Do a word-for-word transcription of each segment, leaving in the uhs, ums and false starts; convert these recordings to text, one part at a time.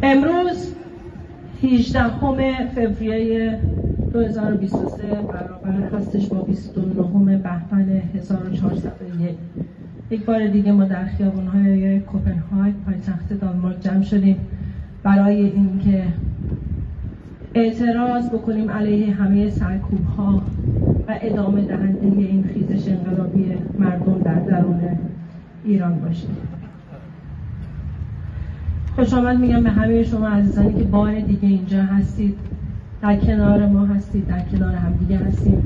امروز هجدهم فوریه دو هزار و بیست و سه برابر هستش با بیست و نهم بهمن هزار و چهارصد و یک. یک بار دیگه ما در خیابان‌های کوپنهاگ پایتخت دانمارک جمع شدیم برای اینکه اعتراض بکنیم علیه همه سرکوب‌ها و ادامه دهنده این خیزش انقلابی مردم در درون ایران باشیم. خوش آمد میگم به همه شما عزیزانی که بار دیگه اینجا هستید، در کنار ما هستید، در کنار همدیگه هستیم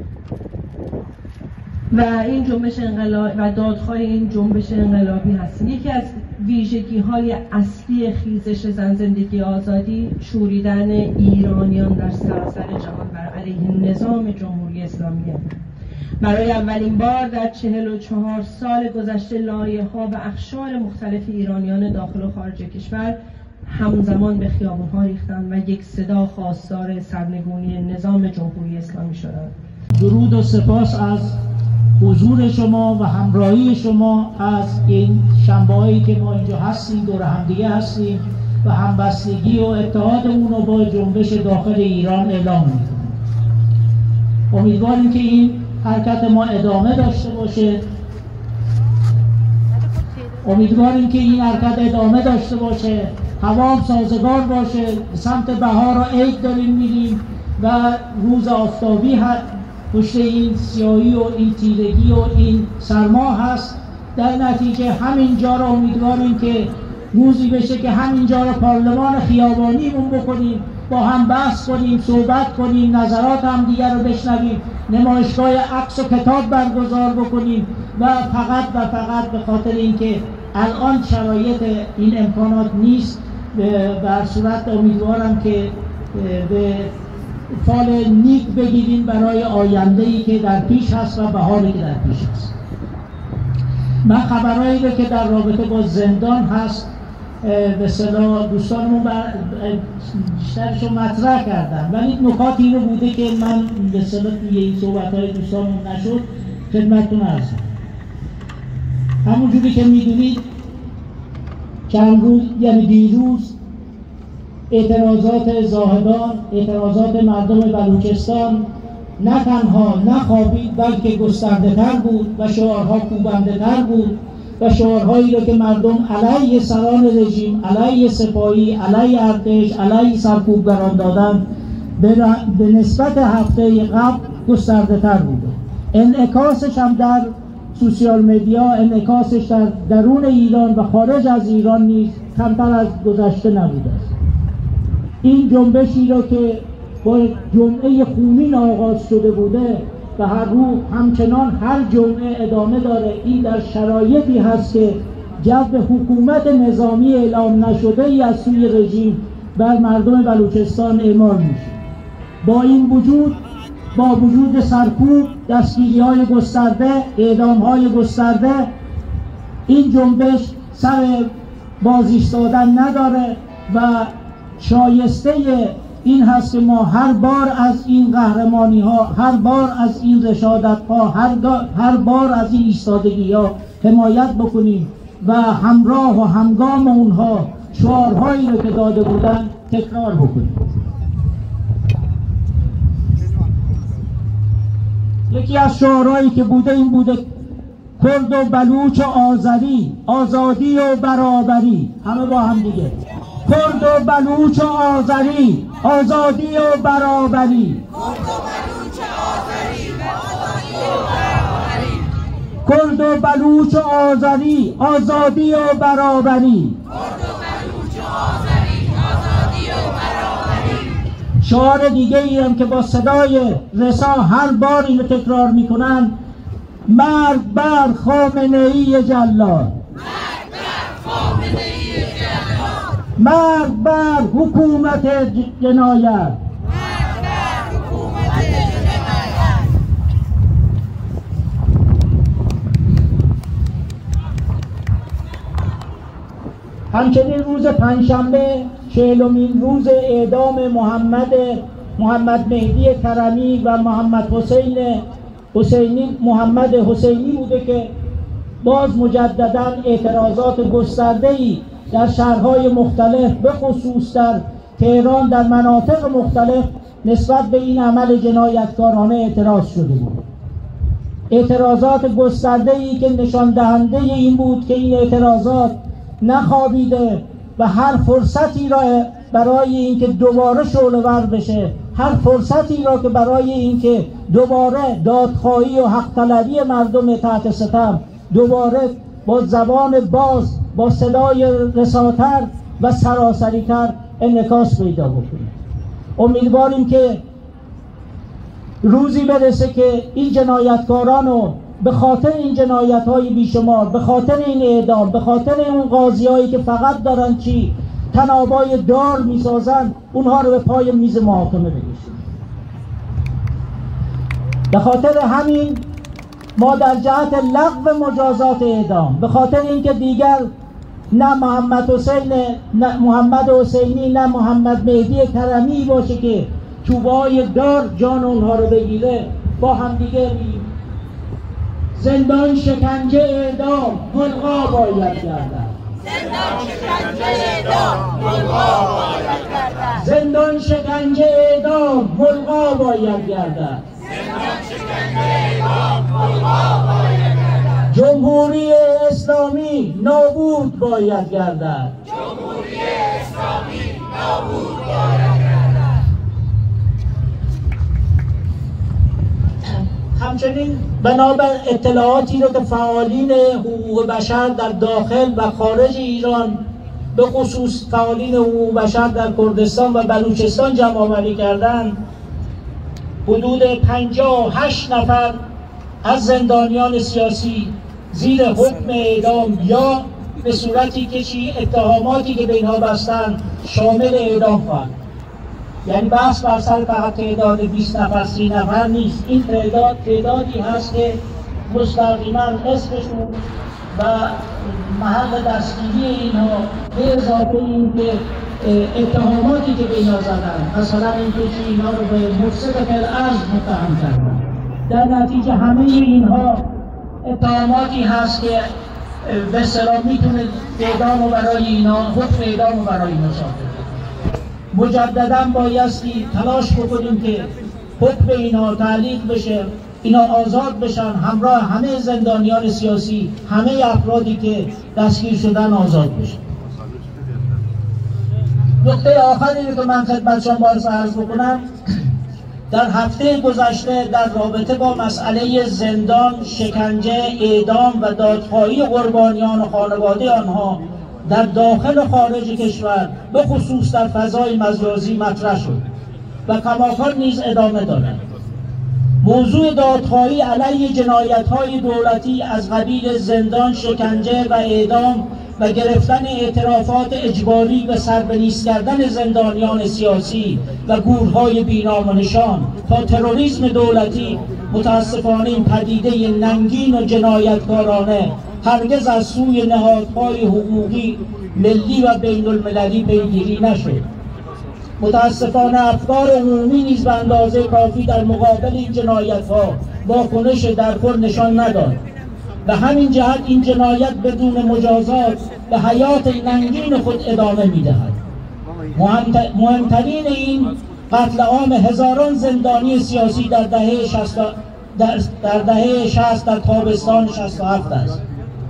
و این جنبش انقلاب و دادخواه این جنبش انقلابی هستیم. یکی از ویژگی‌های اصلی خیزش زن زندگی آزادی شوریدن ایرانیان در سراسر جهان بر علیه نظام جمهوری اسلامی. برای اولین بار در چهل و چهار سال گذشته لایه‌ها و اقشار مختلف ایرانیان داخل و خارج کشور همزمان به خیابان‌ها ریختند و یک صدا خواستار سرنگونی نظام جمهوری اسلامی شدند. درود و سپاس از حضور شما و همراهی شما از این شنبه‌هایی که ما اینجا هستیم، دور همدیگه هستیم و همبستگی و اتحادمون رو با جنبش داخل ایران اعلام می‌کنیم. امیدواریم که این حرکت ما ادامه داشته باشه. امیدواریم که این حرکت ادامه داشته باشه، هوا سازگار باشه. سمت بهار و عید داریم میریم و روز آفتابی هست، پشت این سیاهی و این تیرگی و این سرما هست. در نتیجه همینجا رو امیدواریم که روزی بشه که همینجا رو پارلمان خیابانیمون بکنیم، با هم بحث کنیم، صحبت کنیم، نظرات هم دیگر رو بشنویم، نمایشگاه عکس و کتاب برگزار بکنیم و فقط و فقط به خاطر اینکه الان شرایط این امکانات نیست، بر صورت امیدوارم که به فال نیک بگیریم برای آینده‌ای که در پیش هست و بهاری که در پیش هست. من خبرهایی رو که در رابطه با زندان هست به اصطلاح دوستانمون بیشترشو مطرح کردن، ولی نکاتی اینو بوده که من به اصطلاح توی این صحبت‌های دوستانمون نشد خدمتتون عرض کنم. همونجوری که میدونید چند روز یعنی دیروز اعتراضات زاهدان، اعتراضات مردم بلوچستان نه تنها نخوابید بلکه گسترده تر بود و شعارها کوبنده تر بود و شعارهایی رو که مردم علیه سران رژیم، علیه سپاهی، علیه ارتش، علیه سرکوبگران دادن به نسبت هفته قبل گسترده تر بوده. انعکاسش هم در سوسیال مدیا، انعکاسش در درون ایران و خارج از ایران نیز کمتر از گذشته نبوده است. این جنبشی را که با جمعه خونین آغاز شده بوده و هر روز همچنان هر جمعه ادامه داره، این در شرایطی هست که جذب حکومت نظامی اعلام نشده ای از سوی رژیم بر مردم بلوچستان اعمال میشه. با این وجود، با وجود سرکوب، دستگیری‌های گسترده، اعدام‌های گسترده، این جنبش سر باز ایستادن نداره و شایسته این هست که ما هر بار از این قهرمانی ها، هر بار از این رشادت ها، هر, هر بار از این ایستادگی ها حمایت بکنیم و همراه و همگام اونها شعارهایی رو که داده بودن تکرار بکنیم. یکی از شعارهایی که بوده این بوده: کرد و بلوچ و آذری، آزادی و برابری. همه با هم دیگه: کرد و بلوچ و آذری، آزادی و برابری. کرد و بلوچ و آذری، آزادی و برابری. شعار دیگه ای هم که با صدای رسا هر بار اینو تکرار میکنن: مرگ بر خامنه ای جلاد، مرگ بر حکومت جنایت. همچنین روز پنجشنبه چهلمین روز اعدام محمد محمد مهدی کرمی و محمد حسین حسینی محمد حسینی بوده که باز مجددا اعتراضات گسترده‌ای در شهرهای مختلف به خصوص در تهران در مناطق مختلف نسبت به این عمل جنایتکارانه اعتراض شده بود. اعتراضات گسترده‌ای که نشان دهنده این بود که این اعتراضات نخوابیده و هر فرصتی را برای اینکه دوباره شعله‌ور بشه، هر فرصتی را که برای اینکه دوباره دادخواهی و حق طلبی مردم تحت ستم دوباره با زبان باز، با صدای رساتر و سراسری‌تر انعکاس پیدا بکنه. امیدواریم که روزی برسه که این جنایتکاران رو به خاطر این جنایت‌های بیشمار، به خاطر این اعدام، به خاطر اون قاضی‌هایی که فقط دارن چی تنابای دار می‌سازن، اونها رو به پای میز محاکمه بکشیم. به خاطر همین ما در جهت لغو مجازات اعدام، به خاطر اینکه دیگر نه محمد حسین نه محمد حسینی نه محمد مهدی کرمی باشه که چوبای دار جان اونها رو بگیره، با هم دیگه میگیم زندان شکنجه اعدام ملغا باید گردد. زندان شکنجه اعدام ملغا باید گردد. زندان شکنجه اعدام ملغا باید گردد. زندان شکنجه اعدام ملغا باید گردد. جمهوری اسلامی نابود باید گردد. جمهوری اسلامی نابود باید گردد. همچنین بنابر اطلاعاتی رو که فعالین حقوق بشر در داخل و خارج ایران، به خصوص فعالین حقوق بشر در کردستان و بلوچستان جمع آوری کردن، حدود پنجاه و هشت نفر از زندانیان سیاسی زیر حکم اعدام یا به صورتی که چی اتهاماتی که به اینها بستن شامل اعدام خواهد. یعنی بحث بر سر فقط تعداد بیست نفر سی نفر نیست، این تعداد تعدادی هست که مستقیما اسمشون و محل دستگیری اینها به اضافه این که اتهاماتی که به اینها زدن، مثلا این که اینها رو به مفسد فی‌الارض متهم کردن، در نتیجه همه اینها اتهاماتی هست که به اصطلاح میتونه اعدام رو برای اینا، حکم اعدام رو برای اینا صادر. مجددا بایستی تلاش بکنیم که حکم اینا تعلیق بشه، اینا آزاد بشن، همراه همه زندانیان سیاسی، همه افرادی که دستگیر شدن آزاد بشن. نکته آخری که من خدمت شما عرض بکنم، در هفته گذشته در رابطه با مسئله زندان، شکنجه، اعدام و دادخواهی قربانیان و خانواده آنها در داخل و خارج کشور، به خصوص در فضای مجازی مطرح شد و کماکان نیز ادامه دارد. موضوع دادخواهی علیه جنایت‌های دولتی از قبیل زندان، شکنجه و اعدام و گرفتن اعترافات اجباری و سربلیس کردن زندانیان سیاسی و گورهای بی‌نام و نشان تا تروریسم دولتی، متاسفانه این پدیده ننگین و جنایتکارانه هرگز از سوی نهادهای حقوقی ملی و بین المللی پیگیری نشد. متاسفانه افکار عمومی نیز به اندازه کافی در مقابل این جنایت‌ها واکنش درخور نشان نداد و همین جهت این جنایت بدون مجازات به حیات ننگین خود ادامه می‌دهد. مهمترین این قتل عام هزاران زندانی سیاسی در دهه شصت در, در دهه شصت در تابستان شصت و هفت است.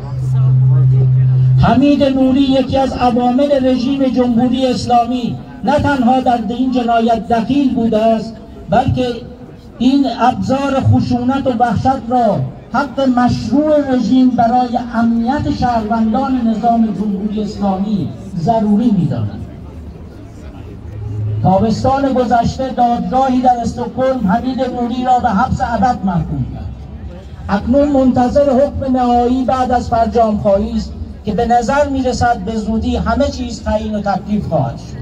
حمید نوری یکی از عوامل رژیم جمهوری اسلامی نه تنها در این جنایت دخیل بوده است، بلکه این ابزار خشونت و وحشت را حق مشروع رژیم برای امنیت شهروندان نظام جمهوری اسلامی ضروری می‌داند. تابستان گذشته دادگاهی در استکهلم حمید نوری را به حبس ابد محکوم کرد. اکنون منتظر حکم نهایی بعد از فرجام‌خواهی است که به نظر می‌رسد به زودی همه چیز تعیین و تکلیف خواهد شد.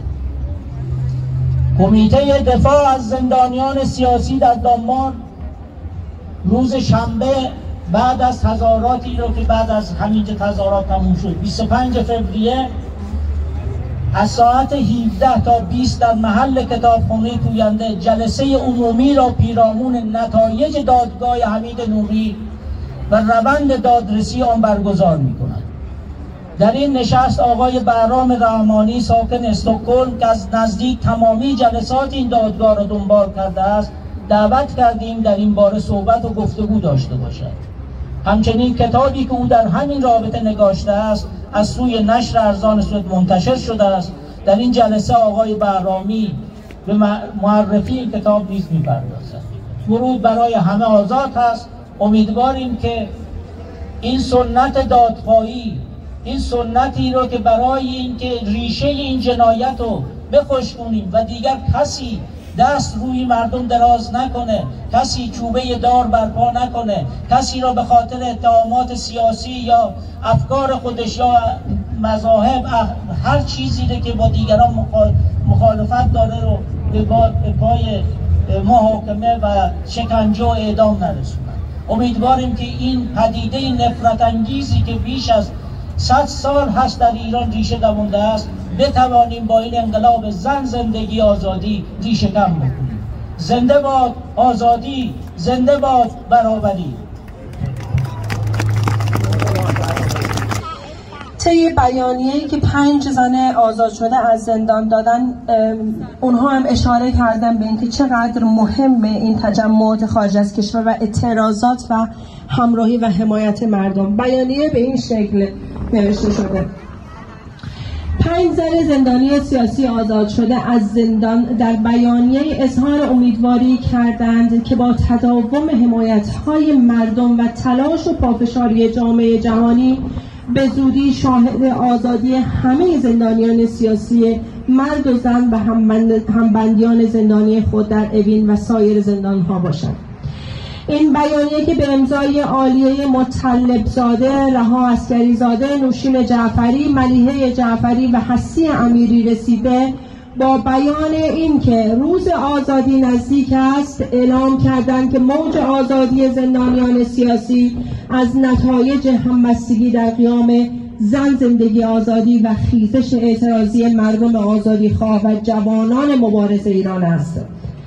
کمیته دفاع از زندانیان سیاسی در دانمارک روز شنبه بعد از تظاهراتی رو که بعد از همین تظاهرات تموم شد، بیست و پنج فوریه از ساعت هفده تا بیست در محل کتابخانه پوینده جلسه عمومی را پیرامون نتایج دادگاه حمید نوری و روند دادرسی آن برگزار می‌کند. در این نشست آقای بهرام رحمانی ساکن استکهلم که از نزدیک تمامی جلسات این دادگاه را دنبال کرده است دعوت کردیم در این باره صحبت و گفتگو داشته باشد. همچنین کتابی که او در همین رابطه نگاشته است از سوی نشر ارزان سود منتشر شده است. در این جلسه آقای بهرامی به معرفی این کتاب نیز می‌پردازد. ورود برای همه آزاد است. امیدواریم که این سنت دادخواهی، این سنتی رو که برای اینکه ریشه این جنایت رو بخشونیم و دیگر کسی دست روی مردم دراز نکنه، کسی چوبه دار برپا نکنه، کسی را به خاطر اتهامات سیاسی یا افکار خودش یا مذاهب هر چیزی که با دیگران مخالفت داره رو به پای محاکمه و شکنجه و اعدام نرسونن. امیدواریم که این پدیده نفرت انگیزی که بیش از صد سال هست در ایران ریشه دوانده است بتوانیم با این انقلاب زن زندگی آزادی ریشه کم بکنیم. زنده باد آزادی، زنده باد برابری. طی بیانیه‌ای که پنج زن آزاد شده از زندان دادن، اونها هم اشاره کردن به اینکه چقدر مهمه این تجمعات خارج از کشور و اعتراضات و همراهی و حمایت مردم. بیانیه به این شکل نوشته شده: پنج زن زندانی سیاسی آزاد شده از زندان در بیانیه اظهار امیدواری کردند که با تداوم حمایت‌های مردم و تلاش و پافشاری جامعه جهانی به زودی شاهد آزادی همه زندانیان سیاسی مرد و زن و همبندیان زندانی خود در اوین و سایر زندان‌ها باشند. این بیانیه که به امضای عالیه مطلبزاده، رها عسکریزاده، نوشین جعفری، ملیحه جعفری و حسی امیری رسیده، با بیان این که روز آزادی نزدیک است اعلام کردند که موج آزادی زندانیان سیاسی از نتایج همبستگی در قیام زن زندگی آزادی و خیزش اعتراضی مردم آزادی خواه و جوانان مبارز ایران است.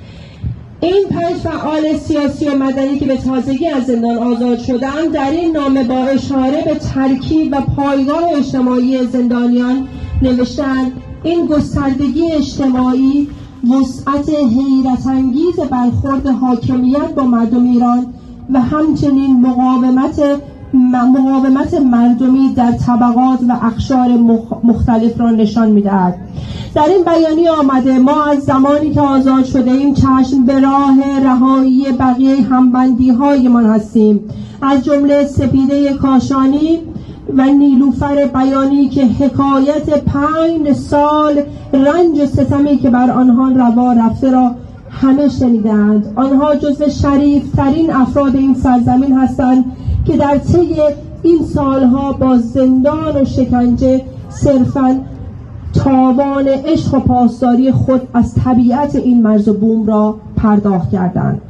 این پنج فعال سیاسی و مدنی که به تازگی از زندان آزاد شدند در این نامه با اشاره به ترکیب و پایگاه اجتماعی زندانیان نوشتند: این گستردگی اجتماعی، وسعت حیرت انگیز برخورد حاکمیت با مردم ایران و همچنین مقاومت مقاومت مردمی در طبقات و اقشار مختلف را نشان می‌دهد. در این بیانیه آمده: ما از زمانی که آزاد شده ایم چشم به راه رهایی بقیه همبندی‌هایمان هستیم، از جمله سپیده کاشانی و نیلوفر بیانی که حکایت پنج سال رنج ستمی که بر آنها روا رفته را همه شنیدند. آنها جزو شریفترین افراد این سرزمین هستند که در طی این سالها با زندان و شکنجه صرفاً تاوان عشق و پاسداری خود از طبیعت این مرز و بوم را پرداخت کردند.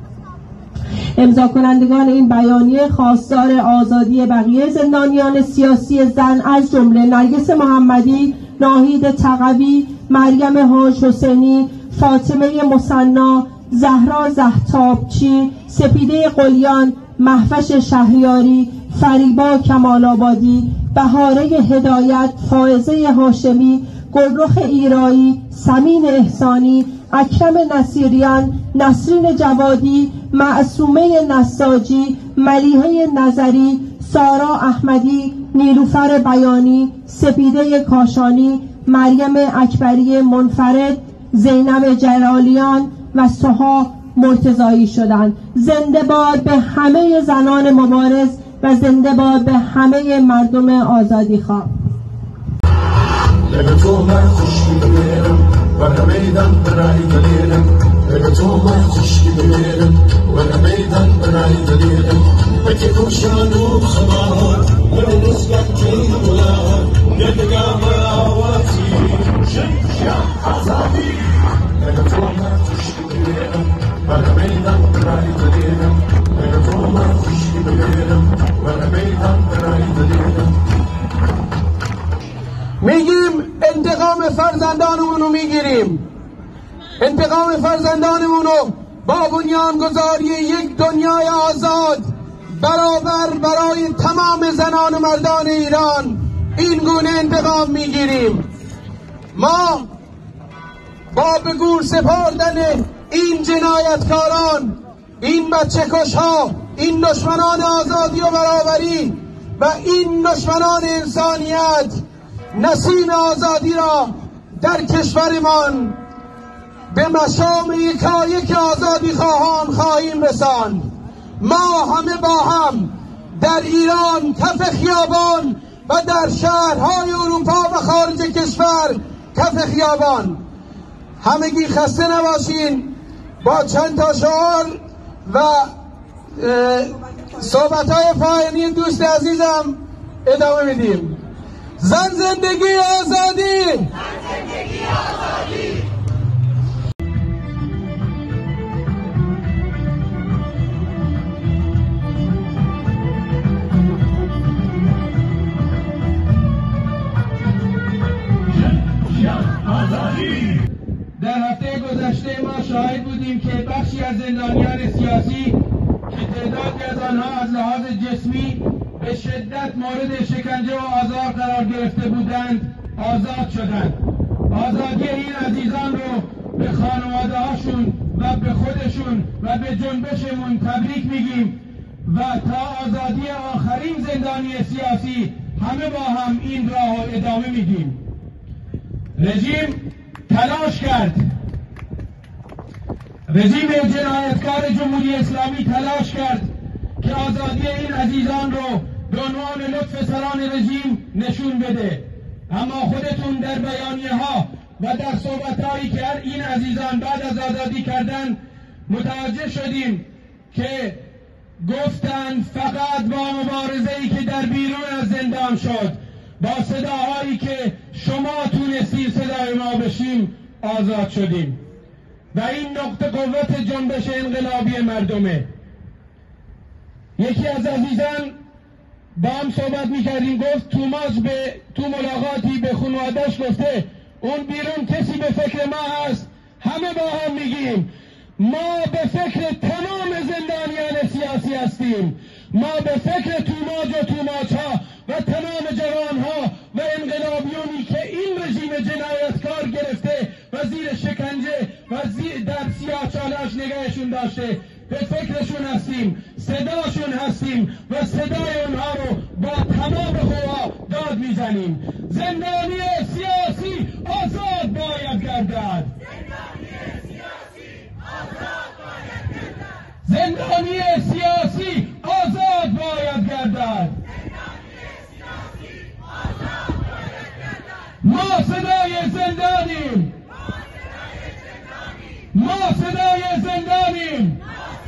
امضا کنندگان این بیانیه خواستار آزادی بقیه زندانیان سیاسی زن از جمله نرگس محمدی، ناهید تقوی، مریم حاج حسینی، فاطمه مصنا، زهرا زهتابچی، سپیده قلیان، مهوش شهریاری، فریبا کمال‌آبادی، بهاره هدایت، فائزه هاشمی، گلرخ ایرایی، سمین احسانی، اکرم نصیریان، نسرین جوادی، معصومه نساجی، ملیحه نظری، سارا احمدی، نیلوفر بیانی، سپیده کاشانی، مریم اکبری منفرد، زینب جلالیان و سها مرتضایی شدند. زنده باد به همه زنان مبارز و زنده باد به همه مردم آزادی خواه. لگه تو من خوشی بمیرم و نمیدم برای دلیلم، لگه تو من خوشی بمیرم و نمیدم برای دلیلم، بکی کشان و خبار من نسبت این بلار ندگم آواتی شمشم آزادی. لگه تو من خوشی بمیرم و نمیدم برای دلیلم، لگه تو من خوشی بمیرم و نمیدم برای دلیلم. میگیم انتقام فرزندانمون رو میگیریم، انتقام فرزندانمون رو با بنیانگذاری یک دنیای آزاد برابر برای تمام زنان و مردان ایران این گونه انتقام میگیریم. ما با به گور سپردن این جنایتکاران، این بچه کشها، این دشمنان آزادی و برابری و این دشمنان انسانیت نسیم آزادی را در کشورمان به مشام یکایک آزادی خواهان خواهیم رساند. ما همه با هم در ایران کف خیابان و در شهرهای اروپا و خارج کشور کف خیابان. همگی خسته نباشین. با چند تا شعار و صحبت‌های پایانی دوست عزیزم ادامه میدیم. زن زندگی آزادی، زن زندگی آزادی. در هفته گذشته ما شاهد بودیم که بخشی از زندانیان سیاسی که تعدادی از آنها از لحاظ جسمی به شدت مورد شکنجه و آزار قرار گرفته بودند آزاد شدند. آزادی این عزیزان رو به خانواده هاشون و به خودشون و به جنبشمون تبریک میگیم و تا آزادی آخرین زندانی سیاسی همه با هم این راه ادامه میدیم. رژیم تلاش کرد، رژیم جنایتکار جمهوری اسلامی تلاش کرد که آزادی این عزیزان رو به عنوان لطف سران رژیم نشون بده، اما خودتون در بیانیه ها و در صحبت هایی که این عزیزان بعد از آزادی کردن متوجه شدیم که گفتن فقط با مبارزه‌ای که در بیرون از زندان شد، با صداهایی که شما تونستید صدای ما بشیم آزاد شدیم و این نقطه قوت جنبش انقلابی مردمه. یکی از عزیزان با هم صحبت میکردیم، گفت توماس به تو ملاقاتی به خانواده‌اش گفته اون بیرون کسی به فکر ما هست. همه با هم میگیم ما به فکر تمام زندانیان سیاسی هستیم، ما به فکر توماج و توماچ ها و تمام جوان ها و انقلابیونی که این رژیم جنایتکار گرفته و زیر شکنجه و زیر در سیاه چالش نگهشون داشته به فکرشون هستیم، صداشون هستیم و صدای اونها رو با تمام قوا داد میزنیم. زندانی سیاسی آزاد باید گردد، زندانی سیاسی آزاد باید گردد. ما صدای زندانیم، ما صدای زندانیم.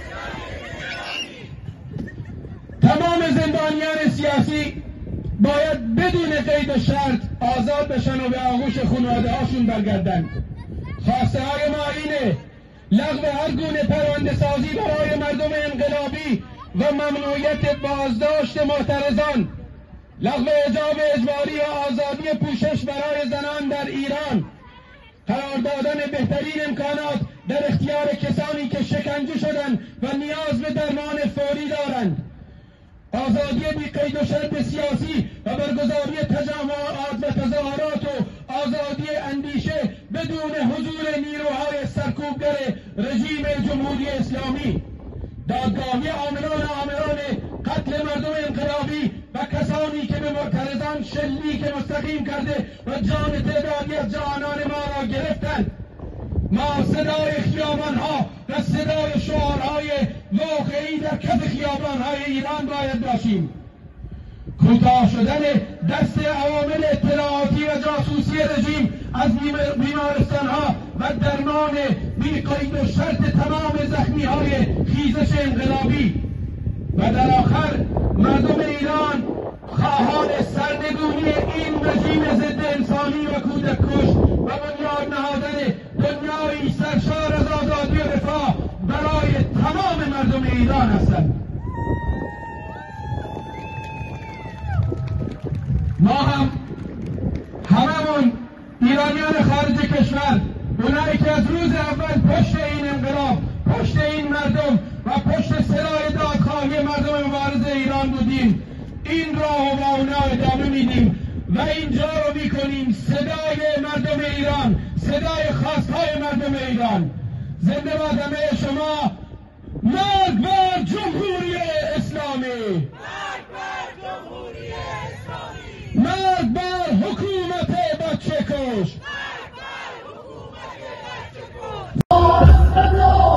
تمام زندانیان سیاسی باید بدون قید و شرط آزاد بشن و به آغوش خانواده هاشون برگردن. خواسته های ما اینه: لغو هر گونه پرونده سازی برای مردم انقلابی و ممنوعیت بازداشت معترضان، لغو حجاب اجباری و آزادی پوشش برای زنان در ایران، قرار دادن بهترین امکانات در اختیار کسانی که شکنجه شدند و نیاز به درمان فوری دارند، آزادی بی قید و شرط سیاسی و برگزاری تجمعات و تظاهرات و آزادی اندیشه بدون حضور نیروهای سرکوبگر رژیم جمهوری اسلامی، دادگاهی عاملان آمران قتل مردم انقلابی و کسانی که به معترضان شلیک مستقیم کرده و جان تعدادی از جوانان ما را گرفتند. ما صدای خیابانها و صدای شعارهای واقعی در کف خیابانهای ایران باید باشیم. کوتاه شدن دست عوامل اطلاعاتی و جاسوسی رژیم از بیمارستانها و درمان بی قید و شرط تمام زخمی های خیزش انقلابی و در آخر مردم ایران خواهان سرنگونی این رژیم ضد انسانی و کودککش و بنیاد نهادن دنیایی سرشار از آزادی و رفاه برای تمام مردم ایران هستند. ما هم هممون ایرانیان خارج کشور، اونایی که از روز اول پشت این انقلاب، پشت این مردم و پشت سلاح دادخواهی مردم مبارز ایران بودیم، این راه و با اونا ادامه میدیم و اینجا رو میکنیم صدای مردم ایران، صدای خواستهای مردم ایران. زنده باد همه شما. مرگ بر جمهوری اسلامی، مرگ بر جمهوری اسلامی، مرگ بر حکومت بچه کش. مرگ بر حکومت بچه کش.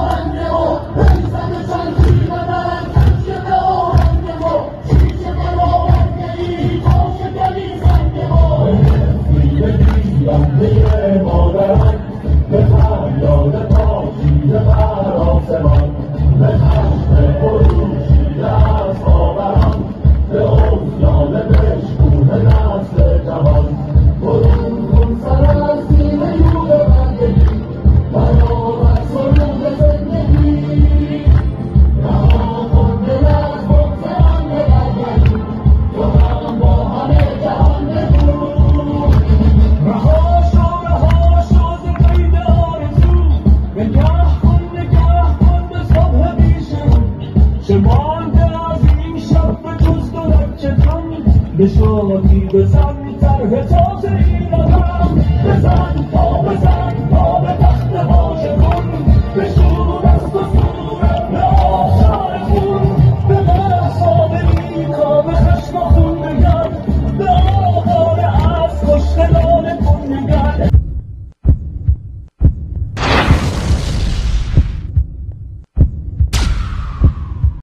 به شادی بزن طرح تازه ایرانم، بزن پا بزن پا بزن